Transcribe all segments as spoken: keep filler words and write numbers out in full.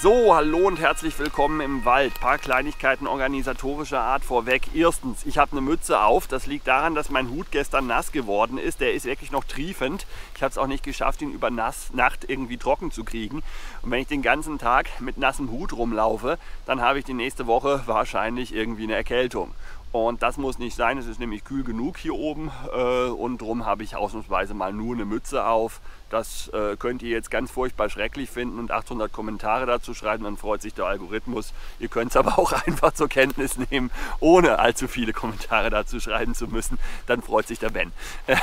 So, hallo und herzlich willkommen im Wald. Ein paar Kleinigkeiten organisatorischer Art vorweg. Erstens, ich habe eine Mütze auf. Das liegt daran, dass mein Hut gestern nass geworden ist. Der ist wirklich noch triefend. Ich habe es auch nicht geschafft, ihn über Nass, Nacht irgendwie trocken zu kriegen. Und wenn ich den ganzen Tag mit nassem Hut rumlaufe, dann habe ich die nächste Woche wahrscheinlich irgendwie eine Erkältung. Und das muss nicht sein, es ist nämlich kühl genug hier oben äh, und darum habe ich ausnahmsweise mal nur eine Mütze auf. Das äh, könnt ihr jetzt ganz furchtbar schrecklich finden und achthundert Kommentare dazu schreiben, dann freut sich der Algorithmus. Ihr könnt es aber auch einfach zur Kenntnis nehmen, ohne allzu viele Kommentare dazu schreiben zu müssen. Dann freut sich der Ben.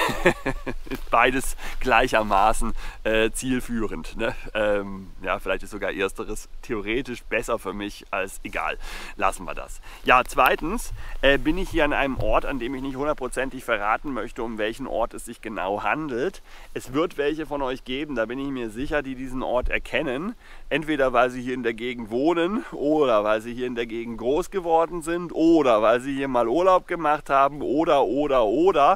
Beides gleichermaßen äh, zielführend. Ne? Ähm, ja, vielleicht ist sogar ersteres theoretisch besser für mich als egal. Lassen wir das. Ja, zweitens äh, bin ich hier an einem Ort, an dem ich nicht hundertprozentig verraten möchte, um welchen Ort es sich genau handelt. Es wird welche von euch geben, da bin ich mir sicher, die diesen Ort erkennen. Entweder weil sie hier in der Gegend wohnen oder weil sie hier in der Gegend groß geworden sind oder weil sie hier mal Urlaub gemacht haben oder, oder, oder.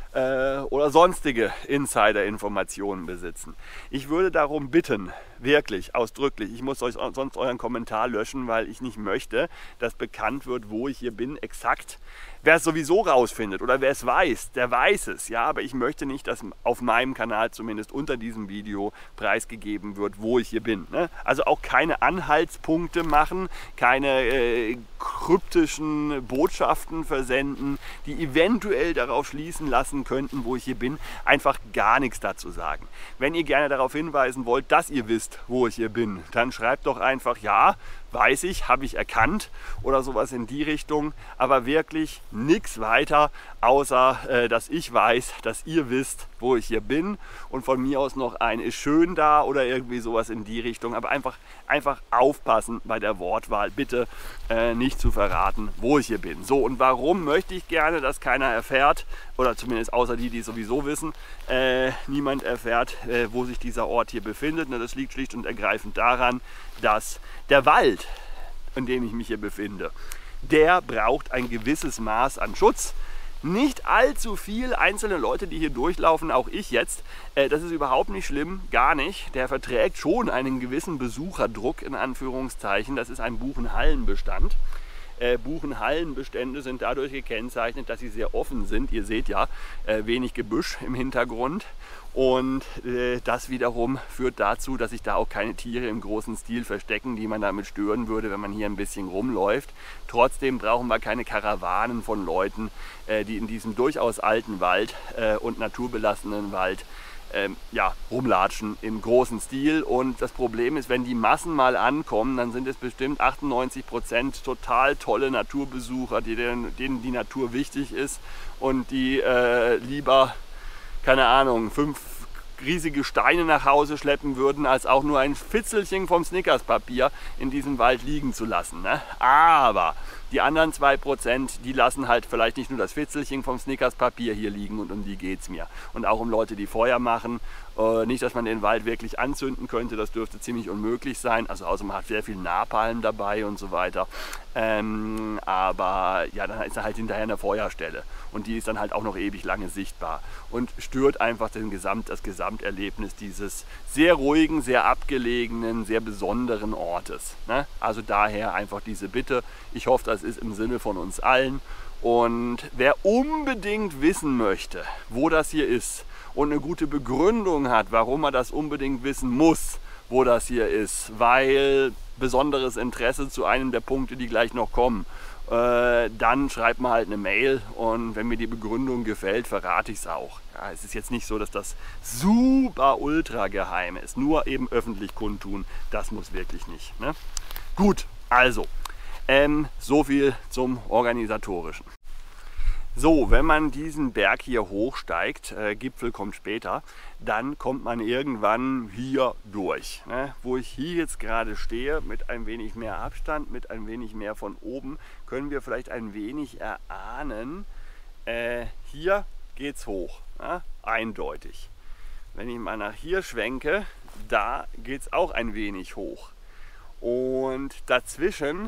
Oder sonstige Insider-Informationen besitzen. Ich würde darum bitten, wirklich, ausdrücklich, ich muss euch sonst euren Kommentar löschen, weil ich nicht möchte, dass bekannt wird, wo ich hier bin, exakt. Wer es sowieso rausfindet oder wer es weiß, der weiß es, ja, aber ich möchte nicht, dass auf meinem Kanal zumindest unter diesem Video preisgegeben wird, wo ich hier bin. Ne? Also auch keine Anhaltspunkte machen, keine äh, kryptischen Botschaften versenden, die eventuell darauf schließen lassen könnten, wo ich hier bin, einfach gar nichts dazu sagen. Wenn ihr gerne darauf hinweisen wollt, dass ihr wisst, wo ich hier bin, dann schreibt doch einfach, ja, weiß ich, habe ich erkannt oder sowas in die Richtung, aber wirklich nichts weiter, außer äh, dass ich weiß, dass ihr wisst, wo ich hier bin und von mir aus noch ein ist schön da oder irgendwie sowas in die Richtung, aber einfach, einfach aufpassen bei der Wortwahl, bitte äh, nicht zu verraten, wo ich hier bin. So, und warum möchte ich gerne, dass keiner erfährt, oder zumindest außer die, die es sowieso wissen, äh, niemand erfährt, äh, wo sich dieser Ort hier befindet. Na, das liegt schlicht und ergreifend daran, dass der Wald, in dem ich mich hier befinde, der braucht ein gewisses Maß an Schutz. Nicht allzu viel, einzelne Leute, die hier durchlaufen, auch ich jetzt, äh, das ist überhaupt nicht schlimm, gar nicht. Der verträgt schon einen gewissen Besucherdruck, in Anführungszeichen. Das ist ein Buchenhallenbestand. Äh, Buchenhallenbestände sind dadurch gekennzeichnet, dass sie sehr offen sind. Ihr seht ja, äh, wenig Gebüsch im Hintergrund. Und äh, das wiederum führt dazu, dass sich da auch keine Tiere im großen Stil verstecken, die man damit stören würde, wenn man hier ein bisschen rumläuft. Trotzdem brauchen wir keine Karawanen von Leuten, äh, die in diesem durchaus alten Wald äh, und naturbelassenen Wald ähm, ja, rumlatschen im großen Stil. Und das Problem ist, wenn die Massen mal ankommen, dann sind es bestimmt achtundneunzig Prozent total tolle Naturbesucher, die, denen die Natur wichtig ist und die äh, lieber, keine Ahnung, fünf riesige Steine nach Hause schleppen würden, als auch nur ein Fitzelchen vom Snickerspapier in diesem Wald liegen zu lassen. Ne? Aber die anderen zwei Prozent, die lassen halt vielleicht nicht nur das Fitzelchen vom Snickerspapier hier liegen und um die geht es mir. Und auch um Leute, die Feuer machen. Äh, nicht, dass man den Wald wirklich anzünden könnte, das dürfte ziemlich unmöglich sein. Also außer man hat sehr viel Napalm dabei und so weiter. Ähm, aber ja, dann ist da halt hinterher eine Feuerstelle. Und die ist dann halt auch noch ewig lange sichtbar. Und stört einfach den Gesamt, das Gesamterlebnis dieses sehr ruhigen, sehr abgelegenen, sehr besonderen Ortes. Ne? Also daher einfach diese Bitte. Ich hoffe, das ist im Sinne von uns allen. Und wer unbedingt wissen möchte, wo das hier ist und eine gute Begründung hat, warum er das unbedingt wissen muss, wo das hier ist, weil besonderes Interesse zu einem der Punkte, die gleich noch kommen, äh, dann schreibt man halt eine Mail und wenn mir die Begründung gefällt, verrate ich es auch. Ja, es ist jetzt nicht so, dass das super ultra geheim ist, nur eben öffentlich kundtun, das muss wirklich nicht. Ne? Gut, also, ähm, so viel zum Organisatorischen. So, wenn man diesen Berg hier hochsteigt, äh, Gipfel kommt später, dann kommt man irgendwann hier durch. Ne? Wo ich hier jetzt gerade stehe, mit ein wenig mehr Abstand, mit ein wenig mehr von oben, können wir vielleicht ein wenig erahnen, äh, hier geht's hoch, ne? Eindeutig. Wenn ich mal nach hier schwenke, da geht's auch ein wenig hoch. Und dazwischen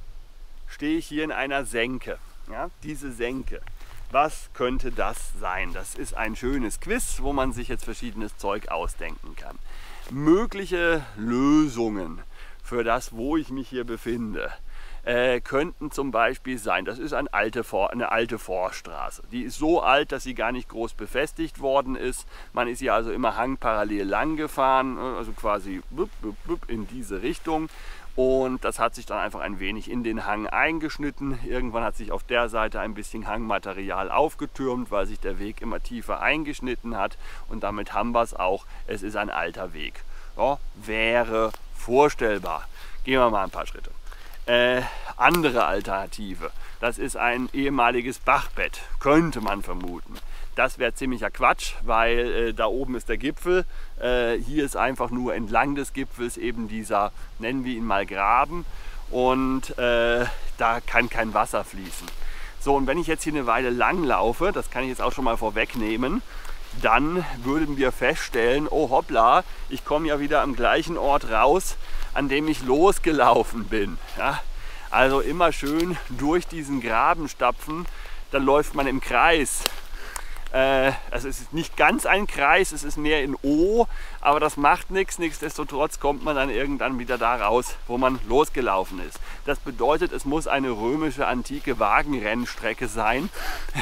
stehe ich hier in einer Senke. Ja, diese Senke. Was könnte das sein? Das ist ein schönes Quiz, wo man sich jetzt verschiedenes Zeug ausdenken kann. Mögliche Lösungen für das, wo ich mich hier befinde, äh, könnten zum Beispiel sein, das ist eine alte, For eine alte Forststraße. Die ist so alt, dass sie gar nicht groß befestigt worden ist. Man ist hier also immer hangparallel lang gefahren, also quasi in diese Richtung. Und das hat sich dann einfach ein wenig in den Hang eingeschnitten. Irgendwann hat sich auf der Seite ein bisschen Hangmaterial aufgetürmt, weil sich der Weg immer tiefer eingeschnitten hat. Und damit haben wir es auch. Es ist ein alter Weg. Ja, wäre vorstellbar. Gehen wir mal ein paar Schritte. Äh, andere Alternative. Das ist ein ehemaliges Bachbett. Könnte man vermuten. Das wäre ziemlicher Quatsch, weil äh, da oben ist der Gipfel. Äh, hier ist einfach nur entlang des Gipfels eben dieser, nennen wir ihn mal Graben. Und äh, da kann kein Wasser fließen. So, und wenn ich jetzt hier eine Weile lang laufe, das kann ich jetzt auch schon mal vorwegnehmen, dann würden wir feststellen, oh hoppla, ich komme ja wieder am gleichen Ort raus, an dem ich losgelaufen bin. Ja? Also immer schön durch diesen Graben stapfen, dann läuft man im Kreis. Äh, also es ist nicht ganz ein Kreis, es ist mehr in O, aber das macht nichts. Nichtsdestotrotz kommt man dann irgendwann wieder da raus, wo man losgelaufen ist. Das bedeutet, es muss eine römische antike Wagenrennstrecke sein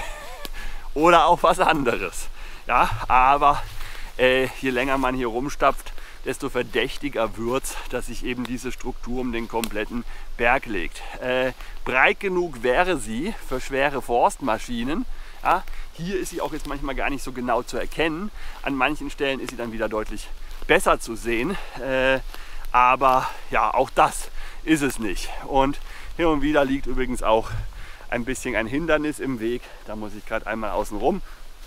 oder auch was anderes. Ja, aber äh, je länger man hier rumstapft, desto verdächtiger wird es, dass sich eben diese Struktur um den kompletten Berg legt. Äh, breit genug wäre sie für schwere Forstmaschinen. Ja, hier ist sie auch jetzt manchmal gar nicht so genau zu erkennen. An manchen Stellen ist sie dann wieder deutlich besser zu sehen. Äh, aber ja, auch das ist es nicht. Und hin und wieder liegt übrigens auch ein bisschen ein Hindernis im Weg. Da muss ich gerade einmal außen rum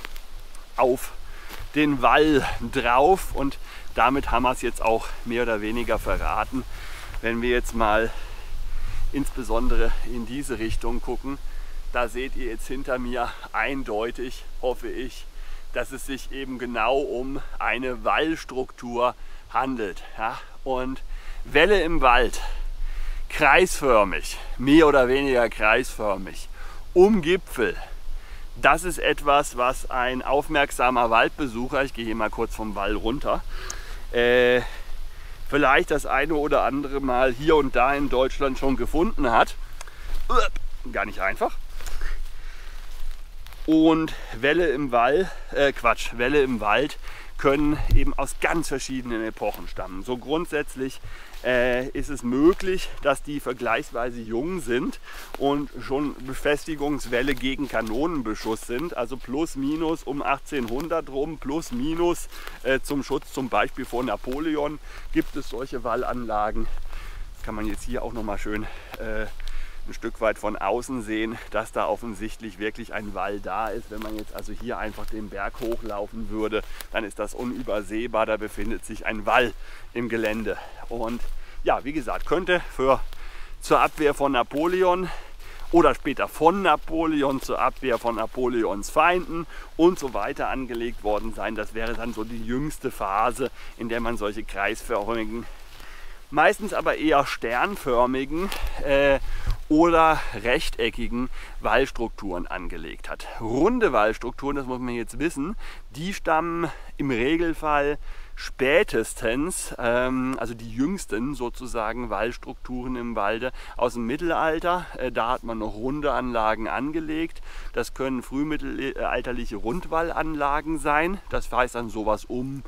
auf den Wall drauf. Und damit haben wir es jetzt auch mehr oder weniger verraten. Wenn wir jetzt mal insbesondere in diese Richtung gucken, da seht ihr jetzt hinter mir eindeutig, hoffe ich, dass es sich eben genau um eine Wallstruktur handelt. Ja? Und Wälle im Wald, kreisförmig, mehr oder weniger kreisförmig, um Gipfel. Das ist etwas, was ein aufmerksamer Waldbesucher, ich gehe hier mal kurz vom Wall runter, äh, vielleicht das eine oder andere Mal hier und da in Deutschland schon gefunden hat. Gar nicht einfach. Und Wälle im Wald, äh Quatsch, Wälle im Wald können eben aus ganz verschiedenen Epochen stammen. So grundsätzlich äh, ist es möglich, dass die vergleichsweise jung sind und schon Befestigungswälle gegen Kanonenbeschuss sind, also plus minus um achtzehnhundert rum, plus minus äh, zum Schutz zum Beispiel vor Napoleon gibt es solche Wallanlagen. Das kann man jetzt hier auch noch mal schön äh, ein Stück weit von außen sehen, dass da offensichtlich wirklich ein Wall da ist. Wenn man jetzt also hier einfach den Berg hochlaufen würde, dann ist das unübersehbar, da befindet sich ein Wall im Gelände. Und ja, wie gesagt, könnte für, zur Abwehr von Napoleon oder später von Napoleon zur Abwehr von Napoleons Feinden und so weiter angelegt worden sein. Das wäre dann so die jüngste Phase, in der man solche kreisförmigen, meistens aber eher sternförmigen äh, oder rechteckigen Wallstrukturen angelegt hat. Runde Wallstrukturen, das muss man jetzt wissen, die stammen im Regelfall spätestens, ähm, also die jüngsten sozusagen Wallstrukturen im Walde aus dem Mittelalter. Äh, da hat man noch runde Anlagen angelegt. Das können frühmittelalterliche Rundwallanlagen sein. Das heißt dann sowas um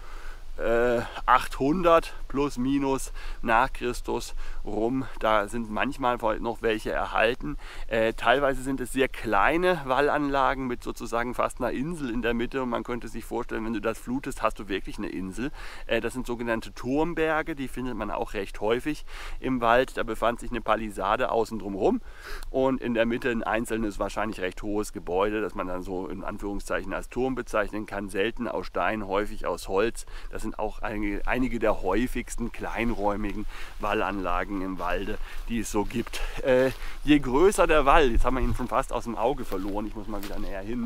achthundert plus minus nach Christus rum. Da sind manchmal noch welche erhalten. Äh, teilweise sind es sehr kleine Wallanlagen mit sozusagen fast einer Insel in der Mitte und man könnte sich vorstellen, wenn du das flutest, hast du wirklich eine Insel. Äh, das sind sogenannte Turmberge, die findet man auch recht häufig im Wald. Da befand sich eine Palisade außen drumherum und in der Mitte ein einzelnes, wahrscheinlich recht hohes Gebäude, das man dann so in Anführungszeichen als Turm bezeichnen kann. Selten aus Stein, häufig aus Holz. Das sind auch einige, einige der häufigsten kleinräumigen Wallanlagen im Walde, die es so gibt. Äh, je größer der Wall, jetzt haben wir ihn schon fast aus dem Auge verloren, ich muss mal wieder näher hin,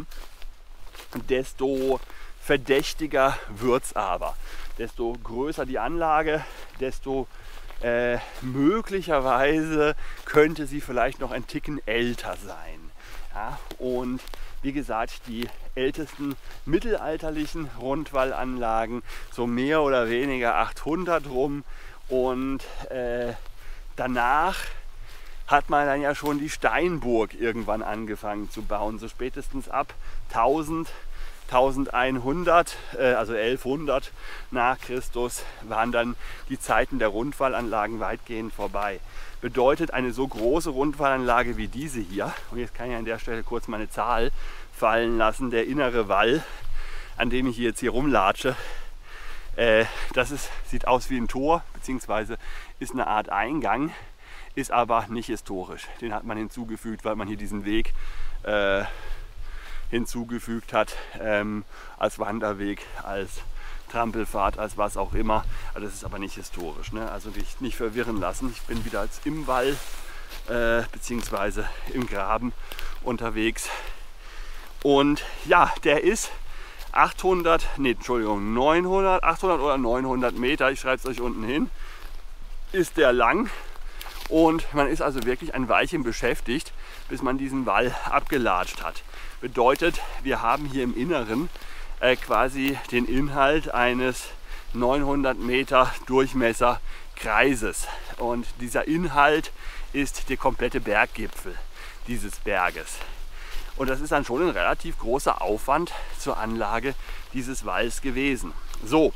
desto verdächtiger wird es aber. Desto größer die Anlage, desto äh, möglicherweise könnte sie vielleicht noch ein Ticken älter sein. Ja, und wie gesagt, die ältesten mittelalterlichen Rundwallanlagen, so mehr oder weniger achthundert rum. Und äh, danach hat man dann ja schon die Steinburg irgendwann angefangen zu bauen. So spätestens ab tausend, elfhundert, äh, also elfhundert nach Christus waren dann die Zeiten der Rundwallanlagen weitgehend vorbei. Bedeutet, eine so große Rundwallanlage wie diese hier, und jetzt kann ich an der Stelle kurz meine Zahl fallen lassen, der innere Wall, an dem ich jetzt hier rumlatsche, äh, das ist, sieht aus wie ein Tor, beziehungsweise ist eine Art Eingang, ist aber nicht historisch. Den hat man hinzugefügt, weil man hier diesen Weg äh, hinzugefügt hat, ähm, als Wanderweg, als Trampelfahrt, als was auch immer. Also das ist aber nicht historisch, ne? Also nicht, nicht verwirren lassen. Ich bin wieder als im Wall äh, beziehungsweise im Graben unterwegs. Und ja, der ist achthundert, nee, Entschuldigung, neunhundert, achthundert oder neunhundert Meter, ich schreibe es euch unten hin, ist der lang. Und man ist also wirklich ein Weilchen beschäftigt, bis man diesen Wall abgelatscht hat. Bedeutet, wir haben hier im Inneren äh, quasi den Inhalt eines neunhundert Meter Durchmesser Kreises. Und dieser Inhalt ist der komplette Berggipfel dieses Berges. Und das ist dann schon ein relativ großer Aufwand zur Anlage dieses Walls gewesen. So,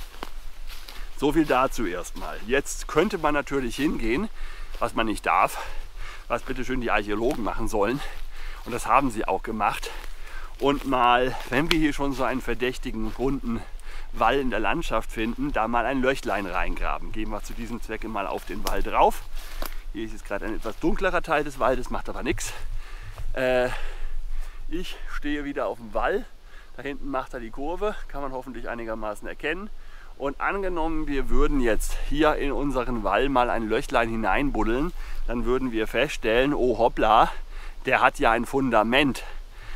so viel dazu erstmal. Jetzt könnte man natürlich hingehen, was man nicht darf, was bitteschön die Archäologen machen sollen. Und das haben sie auch gemacht. Und mal, wenn wir hier schon so einen verdächtigen runden Wall in der Landschaft finden, da mal ein Löchlein reingraben. Gehen wir zu diesem Zwecke mal auf den Wall drauf. Hier ist jetzt gerade ein etwas dunklerer Teil des Waldes, macht aber nichts. Äh, ich stehe wieder auf dem Wall. Da hinten macht er die Kurve, kann man hoffentlich einigermaßen erkennen. Und angenommen, wir würden jetzt hier in unseren Wall mal ein Löchlein hineinbuddeln, dann würden wir feststellen, oh hoppla, der hat ja ein Fundament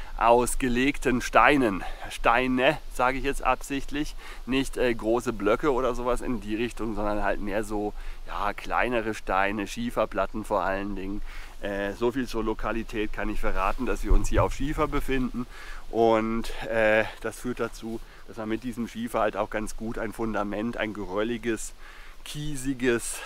aus gelegten Steinen. Steine, sage ich jetzt absichtlich, nicht äh, große Blöcke oder sowas in die Richtung, sondern halt mehr so ja, kleinere Steine, Schieferplatten vor allen Dingen. Äh, so viel zur Lokalität kann ich verraten, dass wir uns hier auf Schiefer befinden. Und äh, das führt dazu, dass man mit diesem Schiefer halt auch ganz gut ein Fundament, ein gerölliges, kiesiges,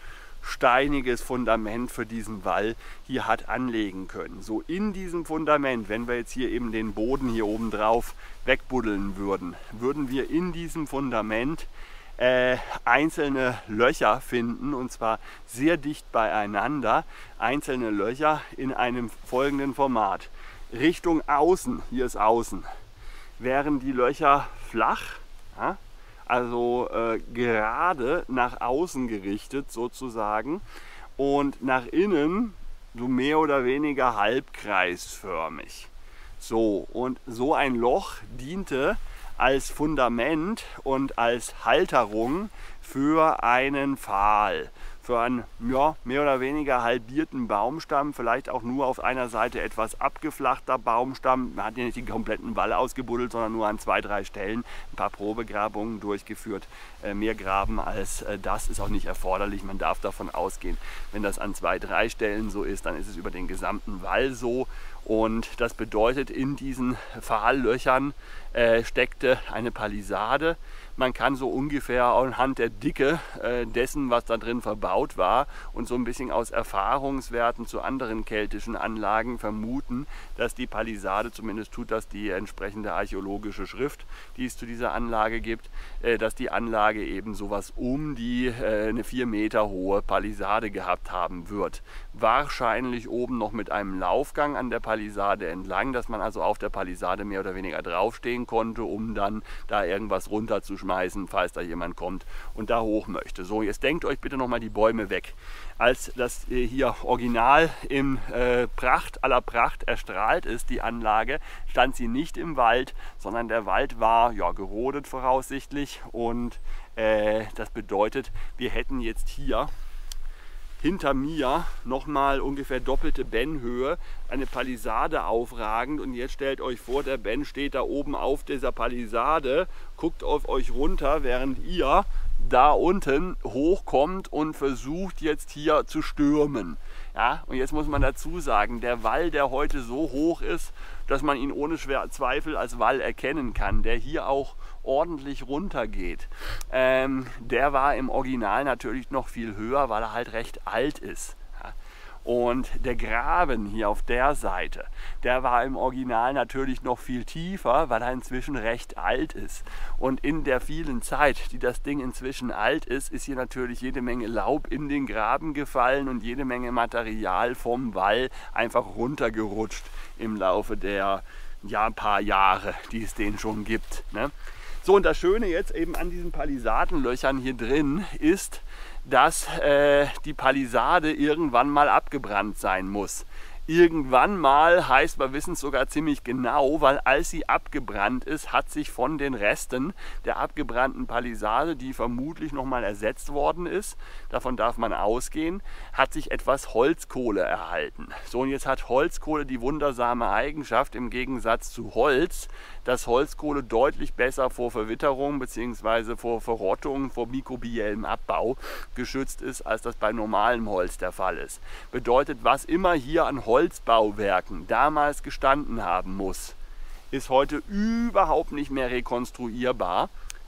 steiniges Fundament für diesen Wall hier hat anlegen können. So in diesem Fundament, wenn wir jetzt hier eben den Boden hier oben drauf wegbuddeln würden, würden wir in diesem Fundament äh, einzelne Löcher finden, und zwar sehr dicht beieinander, einzelne Löcher in einem folgenden Format. Richtung außen, hier ist außen, wären die Löcher flach, ja, also äh, gerade nach außen gerichtet sozusagen, und nach innen so mehr oder weniger halbkreisförmig. So, und so ein Loch diente als Fundament und als Halterung für einen Pfahl. Für einen ja, mehr oder weniger halbierten Baumstamm, vielleicht auch nur auf einer Seite etwas abgeflachter Baumstamm. Man hat ja nicht den kompletten Wall ausgebuddelt, sondern nur an zwei, drei Stellen ein paar Probegrabungen durchgeführt. Äh, mehr Graben als äh, das ist auch nicht erforderlich. Man darf davon ausgehen, wenn das an zwei, drei Stellen so ist, dann ist es über den gesamten Wall so. Und das bedeutet, in diesen Pfahllöchern äh, steckte eine Palisade. Man kann so ungefähr anhand der Dicke äh, dessen, was da drin verbaut war, und so ein bisschen aus Erfahrungswerten zu anderen keltischen Anlagen vermuten, dass die Palisade, zumindest tut das die entsprechende archäologische Schrift, die es zu dieser Anlage gibt, äh, dass die Anlage eben sowas um die äh, eine vier Meter hohe Palisade gehabt haben wird. Wahrscheinlich oben noch mit einem Laufgang an der Palisade entlang, dass man also auf der Palisade mehr oder weniger draufstehen konnte, um dann da irgendwas runterzuschmeißen, falls da jemand kommt und da hoch möchte. So, jetzt denkt euch bitte nochmal die Bäume weg. Als das hier original in äh, Pracht aller Pracht erstrahlt ist, die Anlage, stand sie nicht im Wald, sondern der Wald war ja gerodet voraussichtlich, und äh, das bedeutet, wir hätten jetzt hier hinter mir nochmal ungefähr doppelte Ben-Höhe, eine Palisade aufragend, und jetzt stellt euch vor, der Ben steht da oben auf dieser Palisade, guckt auf euch runter, während ihr da unten hochkommt und versucht jetzt hier zu stürmen. Ja, und jetzt muss man dazu sagen, der Wall, der heute so hoch ist, dass man ihn ohne Zweifel als Wall erkennen kann, der hier auch ordentlich runter geht, ähm, der war im Original natürlich noch viel höher, weil er halt recht alt ist. Ja. Und der Graben hier auf der Seite, der war im Original natürlich noch viel tiefer, weil er inzwischen recht alt ist. Und in der vielen Zeit, die das Ding inzwischen alt ist, ist hier natürlich jede Menge Laub in den Graben gefallen und jede Menge Material vom Wall einfach runtergerutscht im Laufe der ja, ein paar Jahre, die es den schon gibt. Ne? So, und das Schöne jetzt eben an diesen Palisadenlöchern hier drin ist, dass äh, die Palisade irgendwann mal abgebrannt sein muss. Irgendwann mal heißt, wir wissen es sogar ziemlich genau, weil als sie abgebrannt ist, hat sich von den Resten der abgebrannten Palisade, die vermutlich nochmal ersetzt worden ist, davon darf man ausgehen, hat sich etwas Holzkohle erhalten. So, und jetzt hat Holzkohle die wundersame Eigenschaft, im Gegensatz zu Holz, dass Holzkohle deutlich besser vor Verwitterung bzw. vor Verrottung, vor mikrobiellem Abbau geschützt ist, als das bei normalem Holz der Fall ist. Bedeutet, was immer hier an Holzbauwerken damals gestanden haben muss, ist heute überhaupt nicht mehr rekonstruierbar,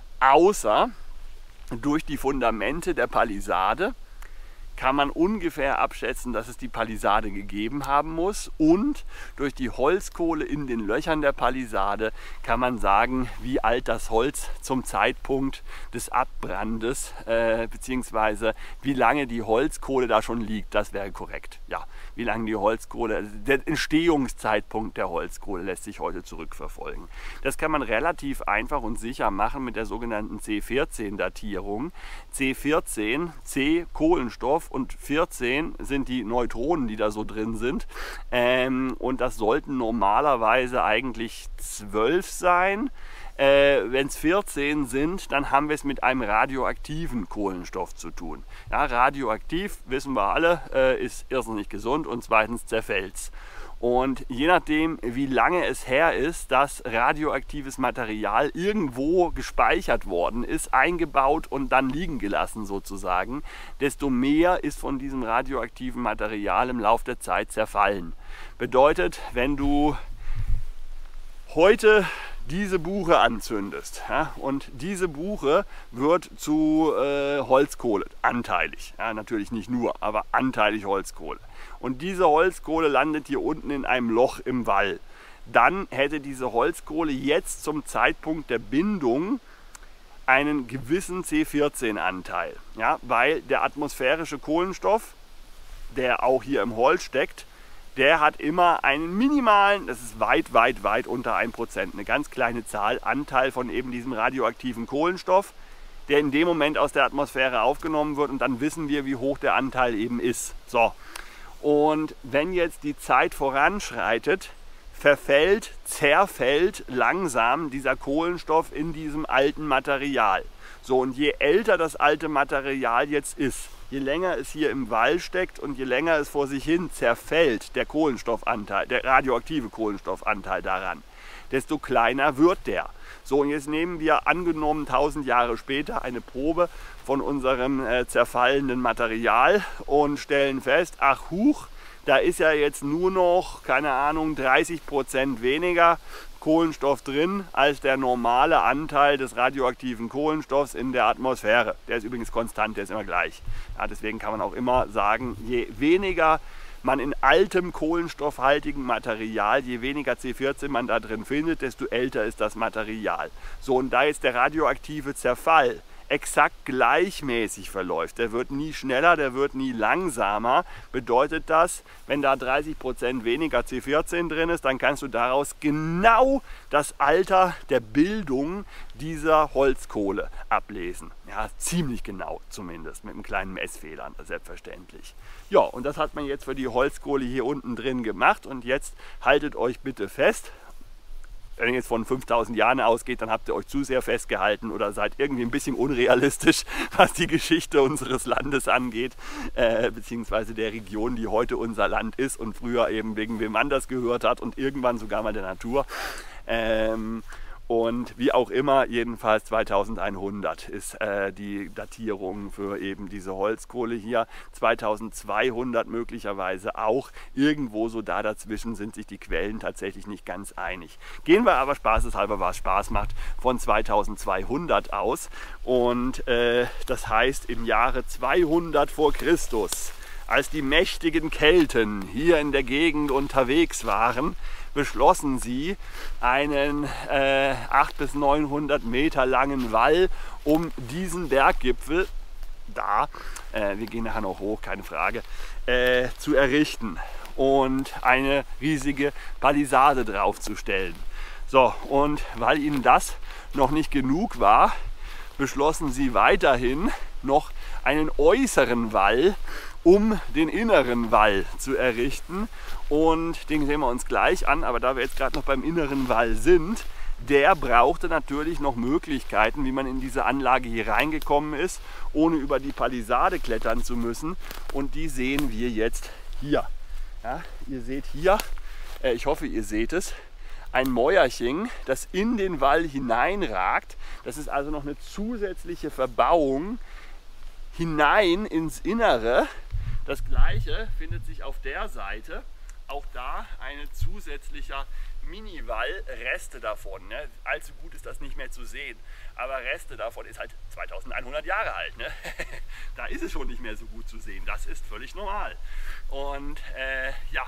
außer durch die Fundamente der Palisade kann man ungefähr abschätzen, dass es die Palisade gegeben haben muss, und durch die Holzkohle in den Löchern der Palisade kann man sagen, wie alt das Holz zum Zeitpunkt des Abbrandes äh, beziehungsweise wie lange die Holzkohle da schon liegt. Das wäre korrekt. Ja, wie lange die Holzkohle, also der Entstehungszeitpunkt der Holzkohle lässt sich heute zurückverfolgen. Das kann man relativ einfach und sicher machen mit der sogenannten C vierzehn Datierung. C vierzehn, C Kohlenstoff und vierzehn sind die Neutronen, die da so drin sind. Ähm, und das sollten normalerweise eigentlich zwölf sein. Äh, Wenn es vierzehn sind, dann haben wir es mit einem radioaktiven Kohlenstoff zu tun. Ja, radioaktiv, wissen wir alle, äh, ist irrsinnig gesund und zweitens zerfällt's. Und je nachdem, wie lange es her ist, dass radioaktives Material irgendwo gespeichert worden ist, eingebaut und dann liegen gelassen sozusagen, desto mehr ist von diesem radioaktiven Material im Laufe der Zeit zerfallen. Bedeutet, wenn du heute diese Buche anzündest, ja, und diese Buche wird zu äh, Holzkohle, anteilig, ja, natürlich nicht nur, aber anteilig Holzkohle. Und diese Holzkohle landet hier unten in einem Loch im Wall. Dann hätte diese Holzkohle jetzt zum Zeitpunkt der Bindung einen gewissen C vierzehn Anteil, ja, weil der atmosphärische Kohlenstoff, der auch hier im Holz steckt, der hat immer einen minimalen, das ist weit, weit, weit unter ein Prozent, eine ganz kleine Zahl, Anteil von eben diesem radioaktiven Kohlenstoff, der in dem Moment aus der Atmosphäre aufgenommen wird, und dann wissen wir, wie hoch der Anteil eben ist. So. Und wenn jetzt die Zeit voranschreitet, verfällt, zerfällt langsam dieser Kohlenstoff in diesem alten Material. So, und je älter das alte Material jetzt ist, je länger es hier im Wall steckt und je länger es vor sich hin zerfällt, der Kohlenstoffanteil, der radioaktive Kohlenstoffanteil daran, desto kleiner wird der. So, und jetzt nehmen wir angenommen tausend Jahre später eine Probe von unserem äh, zerfallenden Material und stellen fest, ach huch, da ist ja jetzt nur noch, keine Ahnung, dreißig Prozent weniger Kohlenstoff drin als der normale Anteil des radioaktiven Kohlenstoffs in der Atmosphäre. Der ist übrigens konstant, der ist immer gleich. Ja, deswegen kann man auch immer sagen, je weniger man in altem kohlenstoffhaltigen Material, je weniger C vierzehn man da drin findet, desto älter ist das Material. So, und da jetzt der radioaktive Zerfall exakt gleichmäßig verläuft, der wird nie schneller, der wird nie langsamer, bedeutet das, wenn da dreißig Prozent weniger C vierzehn drin ist, dann kannst du daraus genau das Alter der Bildung dieser Holzkohle ablesen. Ja, ziemlich genau zumindest, mit einem kleinen Messfehler, selbstverständlich. Ja, und das hat man jetzt für die Holzkohle hier unten drin gemacht, und jetzt haltet euch bitte fest. Wenn ihr jetzt von fünftausend Jahren ausgeht, dann habt ihr euch zu sehr festgehalten oder seid irgendwie ein bisschen unrealistisch, was die Geschichte unseres Landes angeht, äh, beziehungsweise der Region, die heute unser Land ist und früher eben wegen wem anders gehört hat und irgendwann sogar mal der Natur. Ähm, Und wie auch immer, jedenfalls zweitausendeinhundert ist äh, die Datierung für eben diese Holzkohle hier. zweitausendzweihundert möglicherweise auch. Irgendwo so da dazwischen sind sich die Quellen tatsächlich nicht ganz einig. Gehen wir aber spaßeshalber, was Spaß macht, von zweitausendzweihundert aus. Und äh, das heißt im Jahre zweihundert vor Christus, als die mächtigen Kelten hier in der Gegend unterwegs waren, beschlossen sie, einen äh, achthundert bis neunhundert Meter langen Wall um diesen Berggipfel, da, äh, wir gehen nachher noch hoch, keine Frage, äh, zu errichten und eine riesige Palisade draufzustellen. So, und weil ihnen das noch nicht genug war, beschlossen sie weiterhin noch einen äußeren Wall um den inneren Wall zu errichten, und den sehen wir uns gleich an, aber da wir jetzt gerade noch beim inneren Wall sind, der brauchte natürlich noch Möglichkeiten, wie man in diese Anlage hier reingekommen ist, ohne über die Palisade klettern zu müssen, und die sehen wir jetzt hier. Ja, ihr seht hier, äh, ich hoffe ihr seht es, ein Mäuerchen, das in den Wall hineinragt. Das ist also noch eine zusätzliche Verbauung hinein ins Innere. Das gleiche findet sich auf der Seite, auch da ein zusätzlicher Mini-Wall, Reste davon. Ne? Allzu gut ist das nicht mehr zu sehen, aber Reste davon ist halt zweitausendeinhundert Jahre alt. Ne? Da ist es schon nicht mehr so gut zu sehen, das ist völlig normal. Und äh, ja,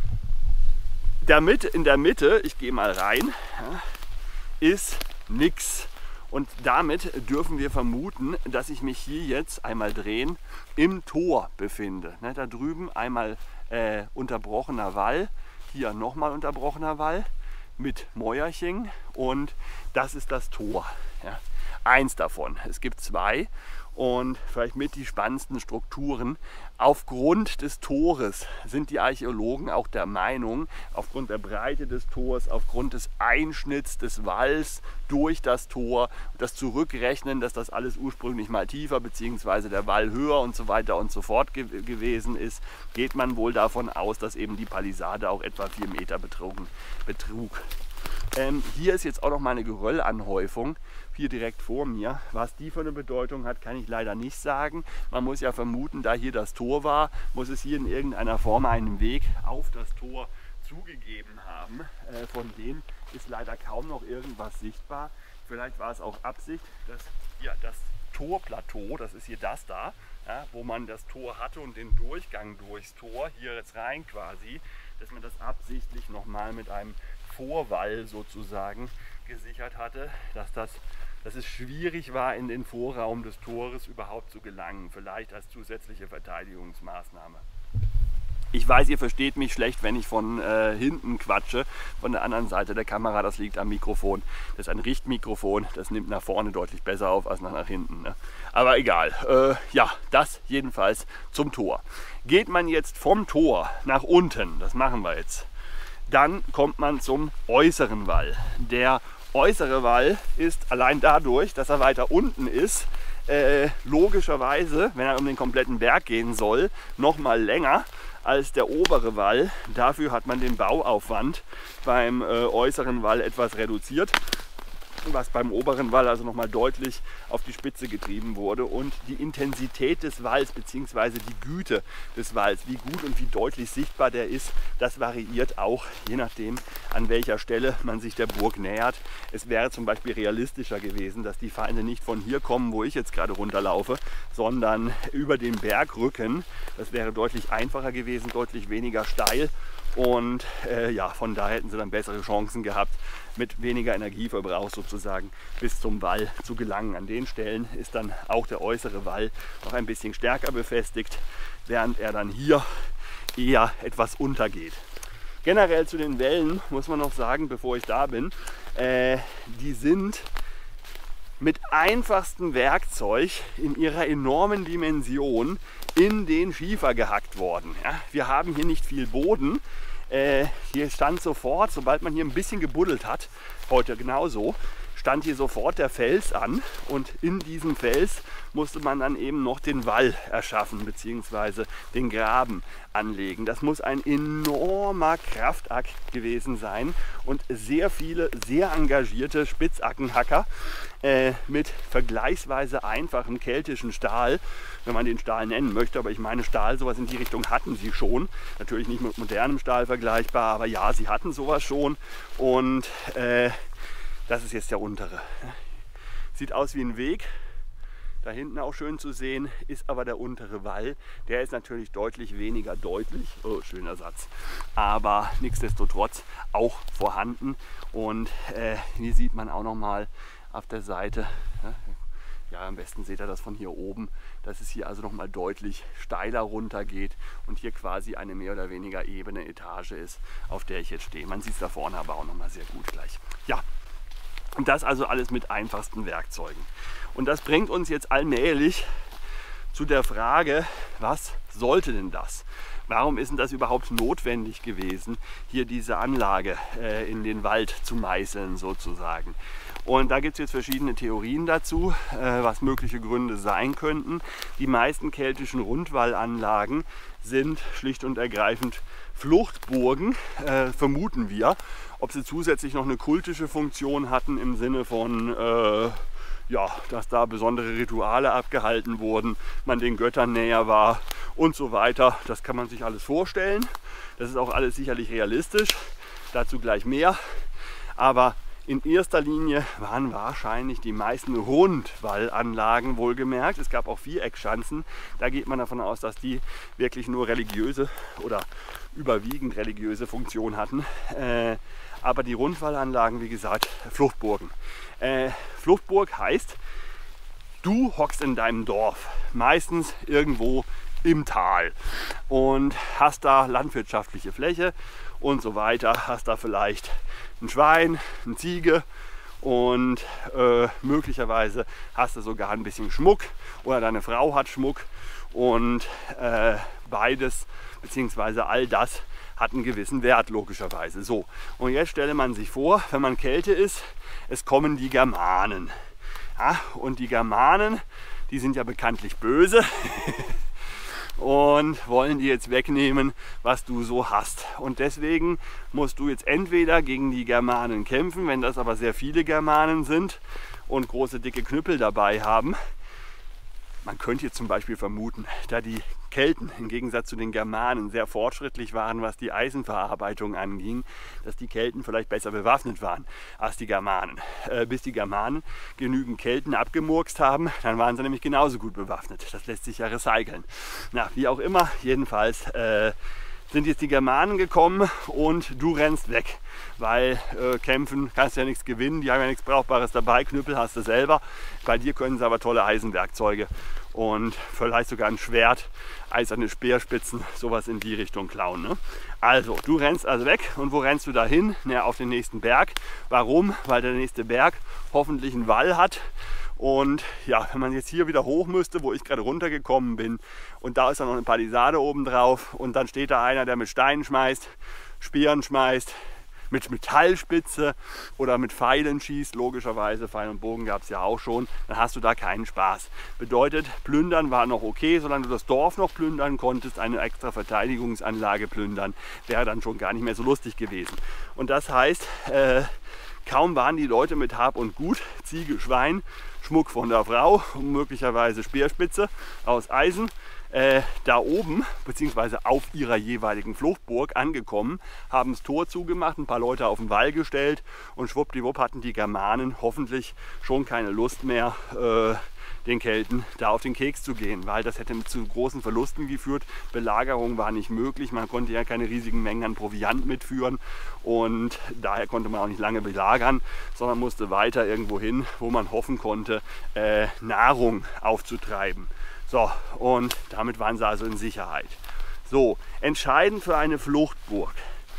damit in der Mitte, ich gehe mal rein, ja, ist nichts. Und damit dürfen wir vermuten, dass ich mich hier jetzt einmal drehen im Tor befinde. Ne, da drüben einmal äh, unterbrochener Wall, hier nochmal unterbrochener Wall mit Mäuerchen, und das ist das Tor. Ja. Eins davon. Es gibt zwei und vielleicht mit die spannendsten Strukturen. Aufgrund des Tores sind die Archäologen auch der Meinung, aufgrund der Breite des Tors, aufgrund des Einschnitts des Walls durch das Tor, das Zurückrechnen, dass das alles ursprünglich mal tiefer bzw. der Wall höher und so weiter und so fort ge gewesen ist, geht man wohl davon aus, dass eben die Palisade auch etwa vier Meter betrugen, betrug. Ähm, hier ist jetzt auch noch mal eine Geröllanhäufung, hier direkt vor mir. Was die für eine Bedeutung hat, kann ich leider nicht sagen. Man muss ja vermuten, da hier das Tor war, muss es hier in irgendeiner Form einen Weg auf das Tor zugegeben haben. Äh, von dem ist leider kaum noch irgendwas sichtbar. Vielleicht war es auch Absicht, dass hier das Torplateau, das ist hier das da, ja, wo man das Tor hatte und den Durchgang durchs Tor, hier jetzt rein quasi, dass man das absichtlich nochmal mit einem Vorwall sozusagen gesichert hatte, dass, das, dass es schwierig war, in den Vorraum des Tores überhaupt zu gelangen, vielleicht als zusätzliche Verteidigungsmaßnahme. Ich weiß, ihr versteht mich schlecht, wenn ich von äh, hinten quatsche, von der anderen Seite der Kamera, das liegt am Mikrofon. Das ist ein Richtmikrofon, das nimmt nach vorne deutlich besser auf als nach hinten. Ne? Aber egal, äh, ja, das jedenfalls zum Tor. Geht man jetzt vom Tor nach unten, das machen wir jetzt, dann kommt man zum äußeren Wall. Der äußere Wall ist allein dadurch, dass er weiter unten ist, äh, logischerweise, wenn er um den kompletten Berg gehen soll, noch mal länger als der obere Wall. Dafür hat man den Bauaufwand beim äh, äußeren Wall etwas reduziert, was beim oberen Wall also noch mal deutlich auf die Spitze getrieben wurde, und die Intensität des Walls bzw. die Güte des Walls, wie gut und wie deutlich sichtbar der ist, das variiert auch, je nachdem an welcher Stelle man sich der Burg nähert. Es wäre zum Beispiel realistischer gewesen, dass die Feinde nicht von hier kommen, wo ich jetzt gerade runterlaufe, sondern über den Bergrücken. Das wäre deutlich einfacher gewesen, deutlich weniger steil, und äh, ja, von daher hätten sie dann bessere Chancen gehabt, mit weniger Energieverbrauch sozusagen bis zum Wall zu gelangen. An den Stellen ist dann auch der äußere Wall noch ein bisschen stärker befestigt, während er dann hier eher etwas untergeht. Generell zu den Wällen muss man noch sagen, bevor ich da bin, äh, die sind mit einfachstem Werkzeug in ihrer enormen Dimension in den Schiefer gehackt worden. Ja, wir haben hier nicht viel Boden. Äh, hier stand sofort, sobald man hier ein bisschen gebuddelt hat, heute genauso, stand hier sofort der Fels an und in diesem Fels musste man dann eben noch den Wall erschaffen bzw. den Graben anlegen. Das muss ein enormer Kraftakt gewesen sein und sehr viele sehr engagierte Spitzackenhacker äh, mit vergleichsweise einfachem keltischen Stahl, wenn man den Stahl nennen möchte, aber ich meine Stahl, sowas in die Richtung hatten sie schon. Natürlich nicht mit modernem Stahl vergleichbar, aber ja, sie hatten sowas schon und äh, das ist jetzt der untere. Sieht aus wie ein Weg. Da hinten auch schön zu sehen, ist aber der untere Wall. Der ist natürlich deutlich weniger deutlich. Oh, schöner Satz. Aber nichtsdestotrotz auch vorhanden. Und äh, hier sieht man auch noch mal auf der Seite, ja, am besten seht ihr das von hier oben, dass es hier also noch mal deutlich steiler runter geht und hier quasi eine mehr oder weniger ebene Etage ist, auf der ich jetzt stehe. Man sieht es da vorne aber auch noch mal sehr gut gleich. Ja. Und das also alles mit einfachsten Werkzeugen. Und das bringt uns jetzt allmählich zu der Frage, was sollte denn das? Warum ist denn das überhaupt notwendig gewesen, hier diese Anlage äh, in den Wald zu meißeln sozusagen? Und da gibt es jetzt verschiedene Theorien dazu, äh, was mögliche Gründe sein könnten. Die meisten keltischen Rundwallanlagen sind schlicht und ergreifend Fluchtburgen, äh, vermuten wir. Ob sie zusätzlich noch eine kultische Funktion hatten im Sinne von, äh, ja, dass da besondere Rituale abgehalten wurden, man den Göttern näher war und so weiter. Das kann man sich alles vorstellen. Das ist auch alles sicherlich realistisch. Dazu gleich mehr. Aber in erster Linie waren wahrscheinlich die meisten Rundwallanlagen wohlgemerkt. Es gab auch Viereckschanzen. Da geht man davon aus, dass die wirklich nur religiöse oder überwiegend religiöse Funktion hatten. Äh, aber die Rundwallanlagen, wie gesagt, Fluchtburgen. Äh, Fluchtburg heißt, du hockst in deinem Dorf, meistens irgendwo im Tal und hast da landwirtschaftliche Fläche und so weiter, hast da vielleicht ein Schwein, eine Ziege und äh, möglicherweise hast du sogar ein bisschen Schmuck oder deine Frau hat Schmuck und äh, beides bzw. all das hat einen gewissen Wert logischerweise. So, und jetzt stelle man sich vor, wenn man Kälte ist, es kommen die Germanen. Ja, und die Germanen, die sind ja bekanntlich böse. Und wollen dir jetzt wegnehmen, was du so hast. Und deswegen musst du jetzt entweder gegen die Germanen kämpfen, wenn das aber sehr viele Germanen sind und große dicke Knüppel dabei haben. Man könnte jetzt zum Beispiel vermuten, da die Kelten im Gegensatz zu den Germanen sehr fortschrittlich waren, was die Eisenverarbeitung anging, dass die Kelten vielleicht besser bewaffnet waren als die Germanen. Äh, bis die Germanen genügend Kelten abgemurkst haben, dann waren sie nämlich genauso gut bewaffnet. Das lässt sich ja recyceln. Na, wie auch immer, jedenfalls äh, sind jetzt die Germanen gekommen und du rennst weg, weil äh, kämpfen kannst du ja nichts gewinnen, die haben ja nichts Brauchbares dabei, Knüppel hast du selber, bei dir können sie aber tolle Eisenwerkzeuge und vielleicht sogar ein Schwert, eiserne Speerspitzen, sowas in die Richtung klauen. Ne? Also, du rennst also weg und wo rennst du dahin? Na, auf den nächsten Berg. Warum? Weil der nächste Berg hoffentlich einen Wall hat. Und ja, wenn man jetzt hier wieder hoch müsste, wo ich gerade runtergekommen bin und da ist dann noch eine Palisade oben drauf und dann steht da einer, der mit Steinen schmeißt, Speeren schmeißt, mit Metallspitze oder mit Pfeilen schießt, logischerweise, Pfeil und Bogen gab es ja auch schon, dann hast du da keinen Spaß. Bedeutet, plündern war noch okay, solange du das Dorf noch plündern konntest, eine extra Verteidigungsanlage plündern, wäre dann schon gar nicht mehr so lustig gewesen. Und das heißt, äh, kaum waren die Leute mit Hab und Gut, Ziege, Schwein, Schmuck von der Frau, möglicherweise Speerspitze aus Eisen, äh, da oben, beziehungsweise auf ihrer jeweiligen Fluchtburg angekommen, haben das Tor zugemacht, ein paar Leute auf den Wall gestellt und schwuppdiwupp hatten die Germanen hoffentlich schon keine Lust mehr, äh, den Kelten da auf den Keks zu gehen, weil das hätte zu großen Verlusten geführt. Belagerung war nicht möglich, man konnte ja keine riesigen Mengen an Proviant mitführen und daher konnte man auch nicht lange belagern, sondern musste weiter irgendwo hin, wo man hoffen konnte, äh, Nahrung aufzutreiben. So, und damit waren sie also in Sicherheit. So, entscheidend für eine Fluchtburg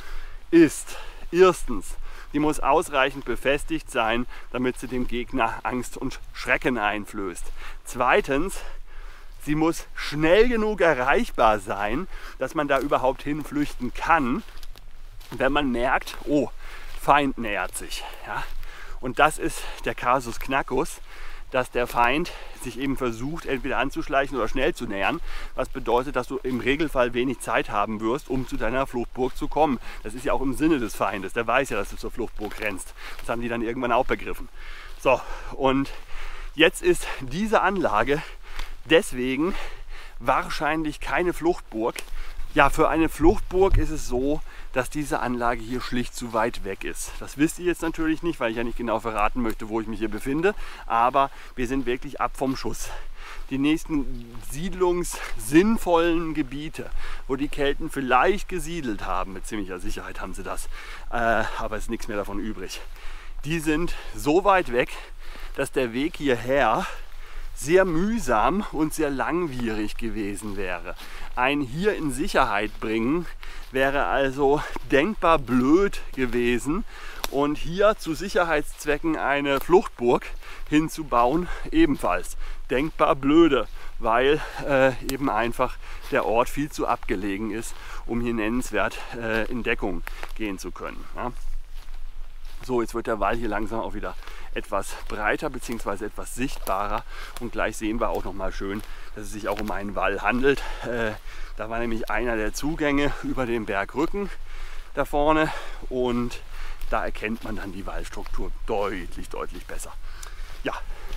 ist erstens, die muss ausreichend befestigt sein, damit sie dem Gegner Angst und Schrecken einflößt. Zweitens, sie muss schnell genug erreichbar sein, dass man da überhaupt hinflüchten kann, wenn man merkt, oh, Feind nähert sich. Ja? Und das ist der Kasus Knacktus, dass der Feind sich eben versucht, entweder anzuschleichen oder schnell zu nähern, was bedeutet, dass du im Regelfall wenig Zeit haben wirst, um zu deiner Fluchtburg zu kommen. Das ist ja auch im Sinne des Feindes, der weiß ja, dass du zur Fluchtburg rennst. Das haben die dann irgendwann auch begriffen. So, und jetzt ist diese Anlage deswegen wahrscheinlich keine Fluchtburg. Ja, für eine Fluchtburg ist es so, dass diese Anlage hier schlicht zu weit weg ist. Das wisst ihr jetzt natürlich nicht, weil ich ja nicht genau verraten möchte, wo ich mich hier befinde. Aber wir sind wirklich ab vom Schuss. Die nächsten siedlungssinnvollen Gebiete, wo die Kelten vielleicht gesiedelt haben, mit ziemlicher Sicherheit haben sie das, äh, aber es ist nichts mehr davon übrig. Die sind so weit weg, dass der Weg hierher sehr mühsam und sehr langwierig gewesen wäre. Ein hier in Sicherheit bringen wäre also denkbar blöd gewesen und hier zu Sicherheitszwecken eine Fluchtburg hinzubauen ebenfalls denkbar blöde, weil äh, eben einfach der Ort viel zu abgelegen ist, um hier nennenswert äh, in Deckung gehen zu können. Ja. So, jetzt wird der Wall hier langsam auch wieder etwas breiter bzw. etwas sichtbarer und gleich sehen wir auch noch mal schön, dass es sich auch um einen Wall handelt. Äh, da war nämlich einer der Zugänge über den Bergrücken da vorne und da erkennt man dann die Wallstruktur deutlich, deutlich besser. Ja.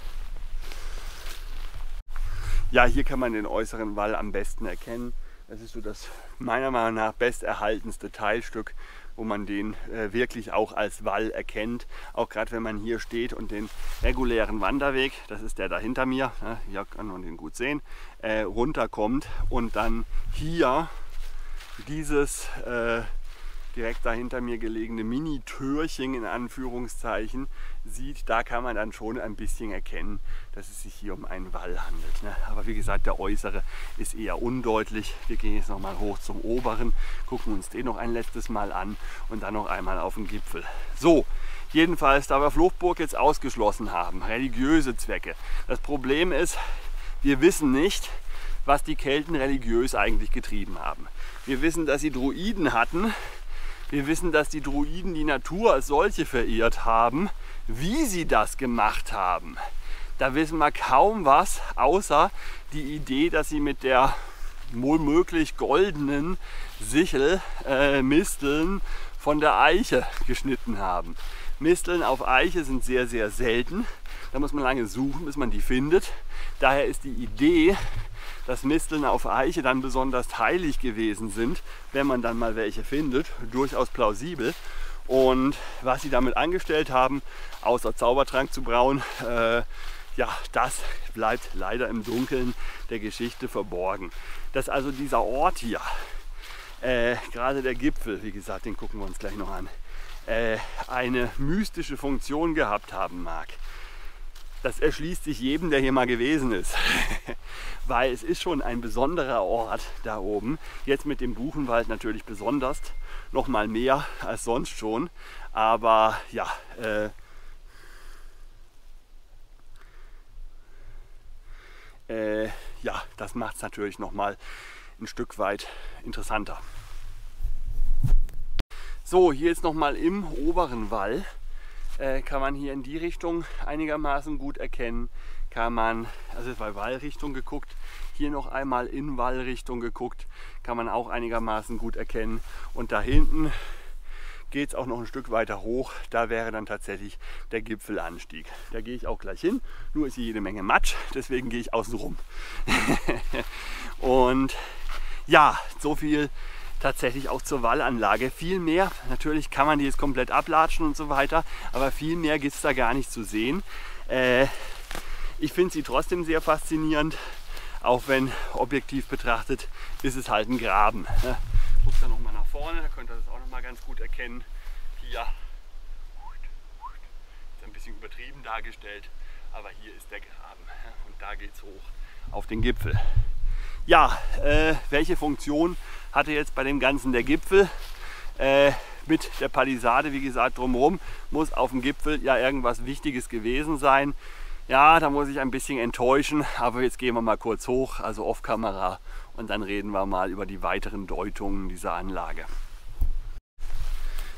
Ja, hier kann man den äußeren Wall am besten erkennen. Das ist so das meiner Meinung nach besterhaltenste Teilstück, wo man den äh, wirklich auch als Wall erkennt. Auch gerade wenn man hier steht und den regulären Wanderweg, das ist der da hinter mir, ne, hier kann man den gut sehen, äh, runterkommt und dann hier dieses äh, direkt da hinter mir gelegene Mini-Türchen in Anführungszeichen sieht, da kann man dann schon ein bisschen erkennen, dass es sich hier um einen Wall handelt. Ne? Aber wie gesagt, der äußere ist eher undeutlich. Wir gehen jetzt noch mal hoch zum oberen, gucken uns den noch ein letztes Mal an und dann noch einmal auf den Gipfel. So, jedenfalls, da wir Fluchtburg jetzt ausgeschlossen haben, religiöse Zwecke. Das Problem ist, wir wissen nicht, was die Kelten religiös eigentlich getrieben haben. Wir wissen, dass sie Druiden hatten. Wir wissen, dass die Druiden die Natur als solche verehrt haben. Wie sie das gemacht haben, da wissen wir kaum was, außer die Idee, dass sie mit der womöglich goldenen Sichel äh, Misteln von der Eiche geschnitten haben. Misteln auf Eiche sind sehr, sehr selten. Da muss man lange suchen, bis man die findet. Daher ist die Idee, dass Misteln auf Eiche dann besonders heilig gewesen sind, wenn man dann mal welche findet, durchaus plausibel. Und was sie damit angestellt haben, außer Zaubertrank zu brauen, äh, ja, das bleibt leider im Dunkeln der Geschichte verborgen. Dass also dieser Ort hier, äh, gerade der Gipfel, wie gesagt, den gucken wir uns gleich noch an, äh, eine mystische Funktion gehabt haben mag, das erschließt sich jedem, der hier mal gewesen ist. Weil es ist schon ein besonderer Ort da oben. Jetzt mit dem Buchenwald natürlich besonders, noch mal mehr als sonst schon. Aber ja, äh, äh, ja, das macht es natürlich noch mal ein Stück weit interessanter. So, hier jetzt noch mal im oberen Wall. Äh, kann man hier in die Richtung einigermaßen gut erkennen, kann man, also bei Wallrichtung geguckt, hier noch einmal in Wallrichtung geguckt, kann man auch einigermaßen gut erkennen und da hinten geht es auch noch ein Stück weiter hoch, da wäre dann tatsächlich der Gipfelanstieg. Da gehe ich auch gleich hin, nur ist hier jede Menge Matsch, deswegen gehe ich außen rum. Und ja, so viel tatsächlich auch zur Wallanlage. Viel mehr, natürlich kann man die jetzt komplett ablatschen und so weiter, aber viel mehr gibt es da gar nicht zu sehen. Äh, ich finde sie trotzdem sehr faszinierend, auch wenn objektiv betrachtet ist es halt ein Graben. Ne? Guckt da nochmal nach vorne, da könnt ihr das auch noch mal ganz gut erkennen. Hier ist ein bisschen übertrieben dargestellt, aber hier ist der Graben und da geht es hoch auf den Gipfel. Ja, äh, welche Funktion hatte jetzt bei dem Ganzen der Gipfel? Äh, mit der Palisade, wie gesagt, drumherum muss auf dem Gipfel ja irgendwas Wichtiges gewesen sein. Ja, da muss ich ein bisschen enttäuschen, aber jetzt gehen wir mal kurz hoch, also off Kamera, und dann reden wir mal über die weiteren Deutungen dieser Anlage.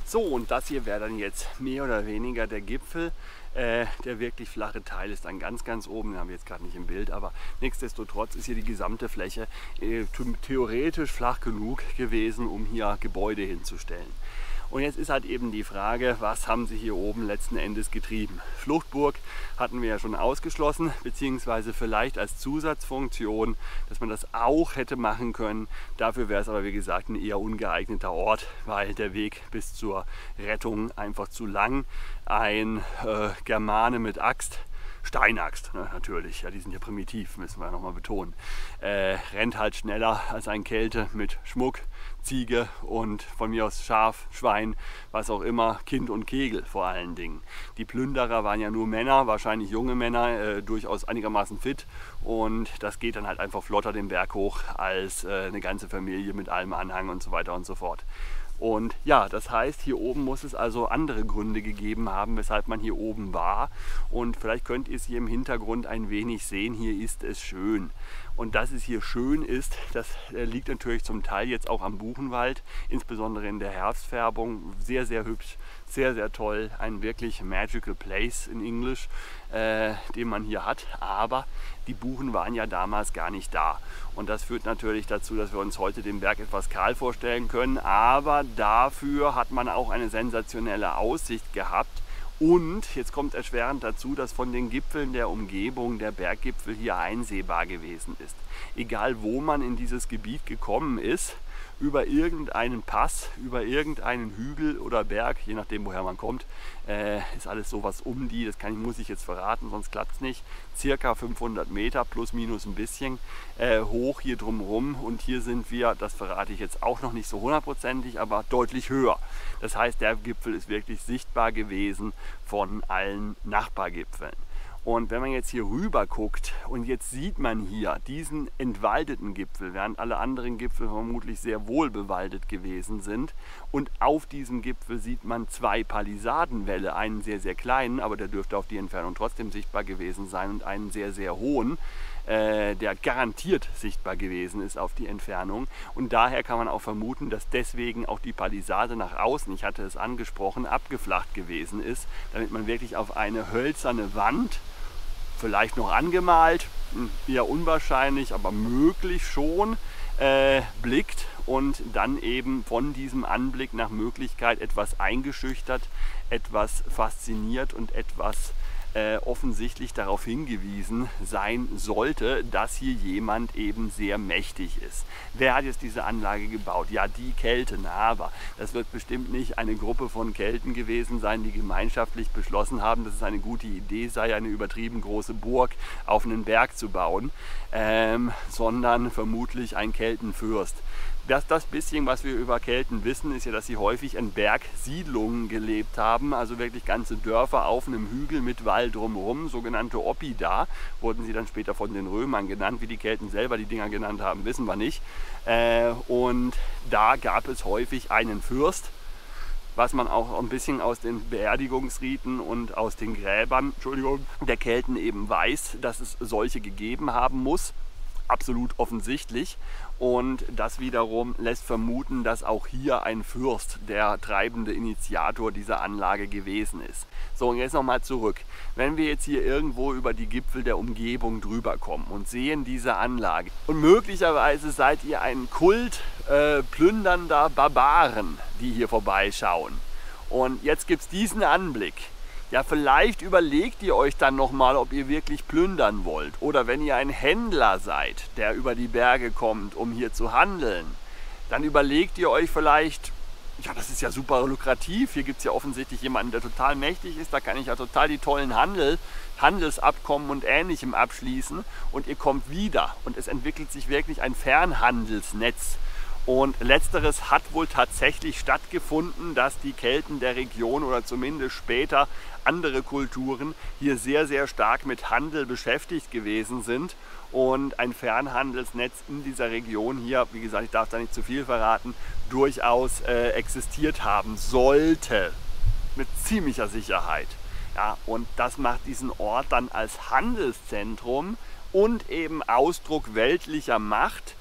So, und das hier wäre dann jetzt mehr oder weniger der Gipfel. Äh, der wirklich flache Teil ist dann ganz, ganz oben. Den haben wir jetzt gerade nicht im Bild, aber nichtsdestotrotz ist hier die gesamte Fläche äh, theoretisch flach genug gewesen, um hier Gebäude hinzustellen. Und jetzt ist halt eben die Frage, was haben sie hier oben letzten Endes getrieben? Fluchtburg hatten wir ja schon ausgeschlossen, beziehungsweise vielleicht als Zusatzfunktion, dass man das auch hätte machen können. Dafür wäre es aber, wie gesagt, ein eher ungeeigneter Ort, weil der Weg bis zur Rettung einfach zu lang. Ein äh, Germane mit Axt, Steinaxt, ne, natürlich, ja, die sind ja primitiv, müssen wir nochmal betonen, äh, rennt halt schneller als ein Kelte mit Schmuck, Ziege und von mir aus Schaf, Schwein, was auch immer, Kind und Kegel vor allen Dingen. Die Plünderer waren ja nur Männer, wahrscheinlich junge Männer, äh, durchaus einigermaßen fit, und das geht dann halt einfach flotter den Berg hoch als äh, eine ganze Familie mit allem Anhang und so weiter und so fort. Und ja, das heißt, hier oben muss es also andere Gründe gegeben haben, weshalb man hier oben war. Und vielleicht könnt ihr es hier im Hintergrund ein wenig sehen, hier ist es schön. Und dass es hier schön ist, das liegt natürlich zum Teil jetzt auch am Buchenwald, insbesondere in der Herbstfärbung. Sehr, sehr hübsch, sehr, sehr toll. Ein wirklich magical place in English, äh, den man hier hat. Aber die Buchen waren ja damals gar nicht da. Und das führt natürlich dazu, dass wir uns heute den Berg etwas kahl vorstellen können. Aber dafür hat man auch eine sensationelle Aussicht gehabt. Und jetzt kommt erschwerend dazu, dass von den Gipfeln der Umgebung der Berggipfel hier einsehbar gewesen ist. Egal wo man in dieses Gebiet gekommen ist, über irgendeinen Pass, über irgendeinen Hügel oder Berg, je nachdem woher man kommt, äh, ist alles sowas um die, das kann ich, muss ich jetzt verraten, sonst klappt es nicht, circa fünfhundert Meter plus minus ein bisschen äh, hoch hier drumherum, und hier sind wir, das verrate ich jetzt auch noch nicht so hundertprozentig, aber deutlich höher. Das heißt, der Gipfel ist wirklich sichtbar gewesen von allen Nachbargipfeln. Und wenn man jetzt hier rüber guckt und jetzt sieht man hier diesen entwaldeten Gipfel, während alle anderen Gipfel vermutlich sehr wohl bewaldet gewesen sind, und auf diesem Gipfel sieht man zwei Palisadenwälle, einen sehr, sehr kleinen, aber der dürfte auf die Entfernung trotzdem sichtbar gewesen sein, und einen sehr, sehr hohen, äh, der garantiert sichtbar gewesen ist auf die Entfernung. Und daher kann man auch vermuten, dass deswegen auch die Palisade nach außen, ich hatte es angesprochen, abgeflacht gewesen ist, damit man wirklich auf eine hölzerne Wand, vielleicht noch angemalt, eher unwahrscheinlich, aber möglich schon, äh, blickt und dann eben von diesem Anblick nach Möglichkeit etwas eingeschüchtert, etwas fasziniert und etwas äh, offensichtlich darauf hingewiesen sein sollte, dass hier jemand eben sehr mächtig ist. Wer hat jetzt diese Anlage gebaut? Ja, die Kelten, aber das wird bestimmt nicht eine Gruppe von Kelten gewesen sein, die gemeinschaftlich beschlossen haben, dass es eine gute Idee sei, eine übertrieben große Burg auf einen Berg zu bauen, ähm, sondern vermutlich ein Keltenfürst. Das, das bisschen, was wir über Kelten wissen, ist ja, dass sie häufig in Bergsiedlungen gelebt haben, also wirklich ganze Dörfer auf einem Hügel mit Wald drumherum, sogenannte Oppida, wurden sie dann später von den Römern genannt. Wie die Kelten selber die Dinger genannt haben, wissen wir nicht. Äh, und da gab es häufig einen Fürst, was man auch ein bisschen aus den Beerdigungsriten und aus den Gräbern, Entschuldigung, der Kelten eben weiß, dass es solche gegeben haben muss. Absolut offensichtlich, und das wiederum lässt vermuten, dass auch hier ein Fürst der treibende Initiator dieser Anlage gewesen ist. So, und jetzt nochmal zurück. Wenn wir jetzt hier irgendwo über die Gipfel der Umgebung drüber kommen und sehen diese Anlage, und möglicherweise seid ihr ein Kult äh, plündernder Barbaren, die hier vorbeischauen, und jetzt gibt es diesen Anblick. Ja, vielleicht überlegt ihr euch dann nochmal, ob ihr wirklich plündern wollt. Oder wenn ihr ein Händler seid, der über die Berge kommt, um hier zu handeln, dann überlegt ihr euch vielleicht, ja, das ist ja super lukrativ, hier gibt es ja offensichtlich jemanden, der total mächtig ist, da kann ich ja total die tollen Handel, Handelsabkommen und Ähnlichem abschließen, und ihr kommt wieder und es entwickelt sich wirklich ein Fernhandelsnetz. Und letzteres hat wohl tatsächlich stattgefunden, dass die Kelten der Region oder zumindest später andere Kulturen hier sehr, sehr stark mit Handel beschäftigt gewesen sind und ein Fernhandelsnetz in dieser Region hier, wie gesagt, ich darf da nicht zu viel verraten, durchaus äh, existiert haben sollte. Mit ziemlicher Sicherheit. Ja, und das macht diesen Ort dann als Handelszentrum und eben Ausdruck weltlicher Macht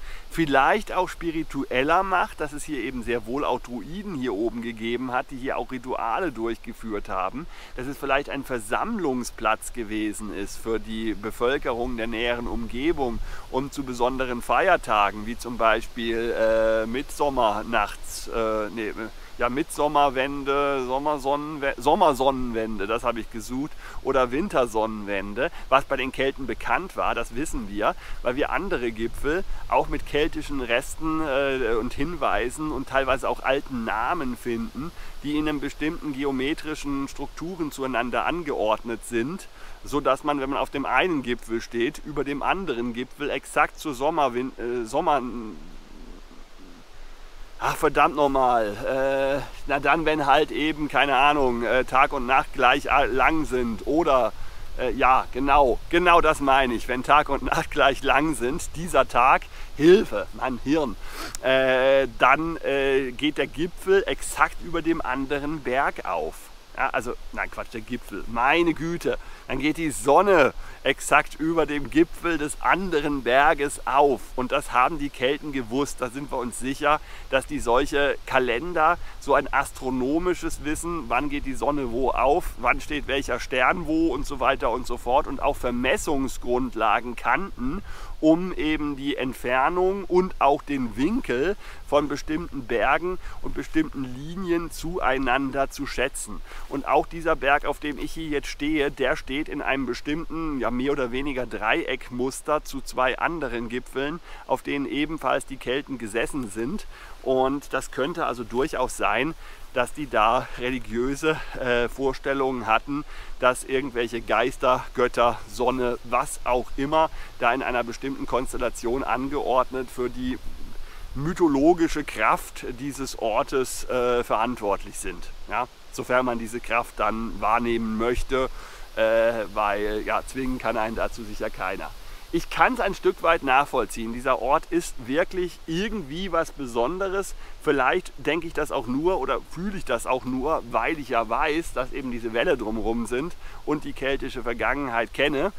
vielleicht auch spiritueller macht, dass es hier eben sehr wohl auch Druiden hier oben gegeben hat, die hier auch Rituale durchgeführt haben, dass es vielleicht ein Versammlungsplatz gewesen ist für die Bevölkerung der näheren Umgebung und zu besonderen Feiertagen, wie zum Beispiel äh, Mitsommernachts, äh, nee, ja, Mitsommerwende, Sommersonnenwende, Sommersonnenwende, das habe ich gesucht, oder Wintersonnenwende, was bei den Kelten bekannt war, das wissen wir, weil wir andere Gipfel auch mit keltischen Resten äh, und Hinweisen und teilweise auch alten Namen finden, die in einem bestimmten geometrischen Strukturen zueinander angeordnet sind, so dass man, wenn man auf dem einen Gipfel steht, über dem anderen Gipfel exakt zur Sommerwin äh, Sommer Ach verdammt nochmal, äh, na dann, wenn halt eben, keine Ahnung, äh, Tag und Nacht gleich lang sind oder, äh, ja, genau, genau das meine ich, wenn Tag und Nacht gleich lang sind, dieser Tag, Hilfe, mein Hirn, äh, dann äh, geht der Gipfel exakt über dem anderen Berg auf. Ja, also, nein Quatsch, der Gipfel, meine Güte, dann geht die Sonne exakt über dem Gipfel des anderen Berges auf. Und das haben die Kelten gewusst, da sind wir uns sicher, dass die solche Kalender, so ein astronomisches Wissen, wann geht die Sonne wo auf, wann steht welcher Stern wo und so weiter und so fort und auch Vermessungsgrundlagen kannten, um eben die Entfernung und auch den Winkel von bestimmten Bergen und bestimmten Linien zueinander zu schätzen. Und auch dieser Berg, auf dem ich hier jetzt stehe, der steht in einem bestimmten, ja mehr oder weniger Dreieckmuster zu zwei anderen Gipfeln, auf denen ebenfalls die Kelten gesessen sind. Und das könnte also durchaus sein, dass die da religiöse äh, Vorstellungen hatten, dass irgendwelche Geister, Götter, Sonne, was auch immer, da in einer bestimmten Konstellation angeordnet für die mythologische Kraft dieses Ortes äh, verantwortlich sind. Ja? Sofern man diese Kraft dann wahrnehmen möchte, äh, weil ja, zwingen kann einen dazu sicher keiner. Ich kann es ein Stück weit nachvollziehen. Dieser Ort ist wirklich irgendwie was Besonderes. Vielleicht denke ich das auch nur oder fühle ich das auch nur, weil ich ja weiß, dass eben diese Wälle drumherum sind und die keltische Vergangenheit kenne.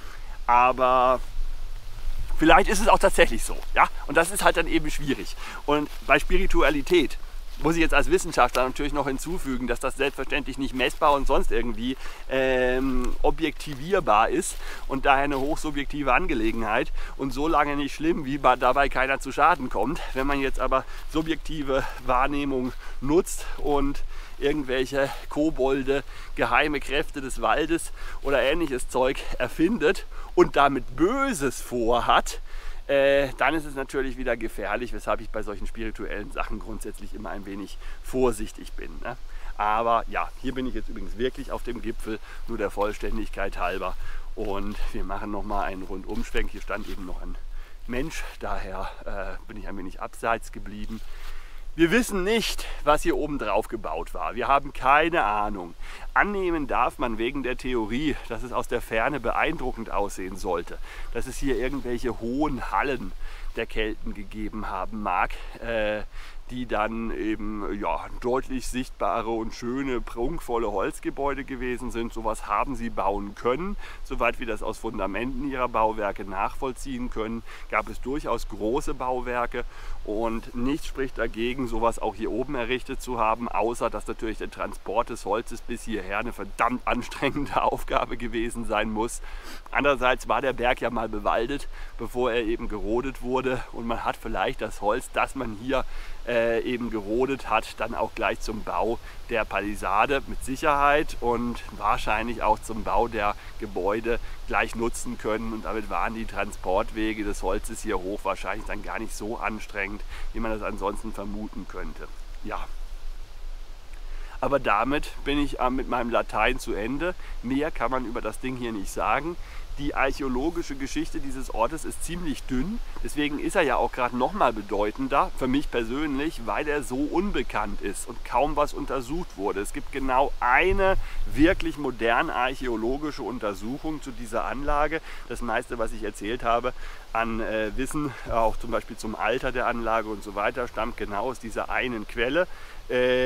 Aber vielleicht ist es auch tatsächlich so. Ja? Und das ist halt dann eben schwierig. Und bei Spiritualität muss ich jetzt als Wissenschaftler natürlich noch hinzufügen, dass das selbstverständlich nicht messbar und sonst irgendwie ähm, objektivierbar ist und daher eine hochsubjektive Angelegenheit und so lange nicht schlimm, wie dabei keiner zu Schaden kommt. Wenn man jetzt aber subjektive Wahrnehmung nutzt und irgendwelche Kobolde, geheime Kräfte des Waldes oder ähnliches Zeug erfindet und damit Böses vorhat, Äh, dann ist es natürlich wieder gefährlich, weshalb ich bei solchen spirituellen Sachen grundsätzlich immer ein wenig vorsichtig bin. Ne? Aber ja, hier bin ich jetzt übrigens wirklich auf dem Gipfel, nur der Vollständigkeit halber. Und wir machen nochmal einen Rundumschwenk. Hier stand eben noch ein Mensch, daher äh, bin ich ein wenig abseits geblieben. Wir wissen nicht, was hier oben drauf gebaut war. Wir haben keine Ahnung. Annehmen darf man wegen der Theorie, dass es aus der Ferne beeindruckend aussehen sollte, dass es hier irgendwelche hohen Hallen der Kelten gegeben haben mag, äh, die dann eben ja, deutlich sichtbare und schöne, prunkvolle Holzgebäude gewesen sind. Sowas haben sie bauen können. Soweit wir das aus Fundamenten ihrer Bauwerke nachvollziehen können, gab es durchaus große Bauwerke und nichts spricht dagegen, sowas auch hier oben errichtet zu haben, außer dass natürlich der Transport des Holzes bis hierher eine verdammt anstrengende Aufgabe gewesen sein muss. Andererseits war der Berg ja mal bewaldet, bevor er eben gerodet wurde und man hat vielleicht das Holz, das man hier äh, eben gerodet hat, dann auch gleich zum Bau der Palisade mit Sicherheit und wahrscheinlich auch zum Bau der Gebäude gleich nutzen können und damit waren die Transportwege des Holzes hier hoch wahrscheinlich dann gar nicht so anstrengend, wie man das ansonsten vermuten könnte. Ja. Aber damit bin ich äh, mit meinem Latein zu Ende. Mehr kann man über das Ding hier nicht sagen. Die archäologische Geschichte dieses Ortes ist ziemlich dünn, deswegen ist er ja auch gerade noch mal bedeutender, für mich persönlich, weil er so unbekannt ist und kaum was untersucht wurde. Es gibt genau eine wirklich moderne archäologische Untersuchung zu dieser Anlage. Das meiste, was ich erzählt habe an äh, Wissen, auch zum Beispiel zum Alter der Anlage und so weiter, stammt genau aus dieser einen Quelle. Äh,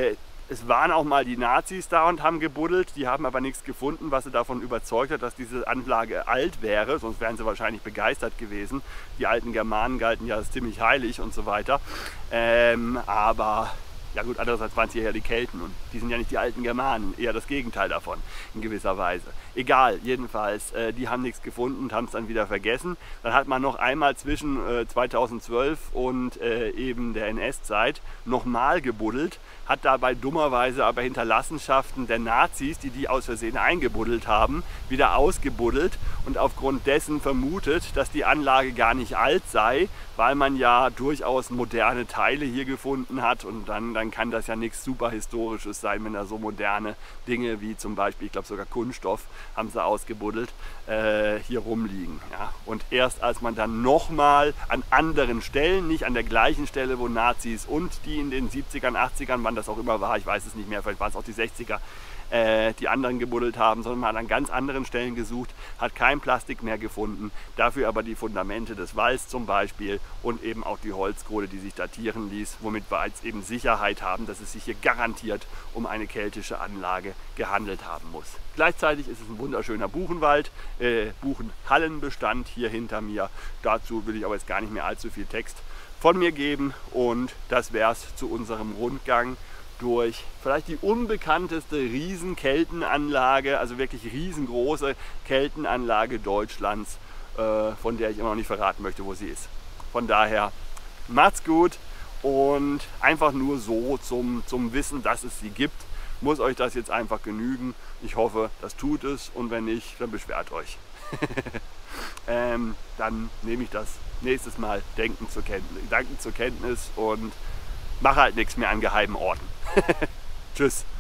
Es waren auch mal die Nazis da und haben gebuddelt, die haben aber nichts gefunden, was sie davon überzeugt hat, dass diese Anlage alt wäre, sonst wären sie wahrscheinlich begeistert gewesen. Die alten Germanen galten ja als ziemlich heilig und so weiter. Ähm, aber ja gut, andererseits waren es hierher die Kelten und die sind ja nicht die alten Germanen, eher das Gegenteil davon in gewisser Weise. Egal, jedenfalls, äh, die haben nichts gefunden und haben es dann wieder vergessen. Dann hat man noch einmal zwischen äh, zweitausendzwölf und äh, eben der N S-Zeit nochmal gebuddelt, hat dabei dummerweise aber Hinterlassenschaften der Nazis, die die aus Versehen eingebuddelt haben, wieder ausgebuddelt und aufgrund dessen vermutet, dass die Anlage gar nicht alt sei, weil man ja durchaus moderne Teile hier gefunden hat und dann, dann kann das ja nichts super Historisches sein, wenn da so moderne Dinge wie zum Beispiel, ich glaube sogar Kunststoff, haben sie ausgebuddelt, äh, hier rumliegen. Ja. Und erst als man dann nochmal an anderen Stellen, nicht an der gleichen Stelle, wo Nazis und die in den siebzigern, achtzigern, wann das auch immer war, ich weiß es nicht mehr, vielleicht waren es auch die sechziger, äh, die anderen gebuddelt haben, sondern man hat an ganz anderen Stellen gesucht, hat kein Plastik mehr gefunden, dafür aber die Fundamente des Walls zum Beispiel und eben auch die Holzkohle, die sich datieren ließ, womit wir jetzt eben Sicherheit haben, dass es sich hier garantiert um eine keltische Anlage gehandelt haben muss. Gleichzeitig ist es ein wunderschöner Buchenwald, äh, Buchenhallenbestand hier hinter mir. Dazu will ich aber jetzt gar nicht mehr allzu viel Text von mir geben und das wäre es zu unserem Rundgang durch vielleicht die unbekannteste Riesenkeltenanlage, also wirklich riesengroße Keltenanlage Deutschlands, äh, von der ich immer noch nicht verraten möchte, wo sie ist. Von daher macht's gut und einfach nur so zum, zum Wissen, dass es sie gibt, muss euch das jetzt einfach genügen. Ich hoffe, das tut es und wenn nicht, dann beschwert euch. ähm, dann nehme ich das nächstes Mal Denken zur Kenntnis, Gedanken zur Kenntnis und mache halt nichts mehr an geheimen Orten. Tschüss.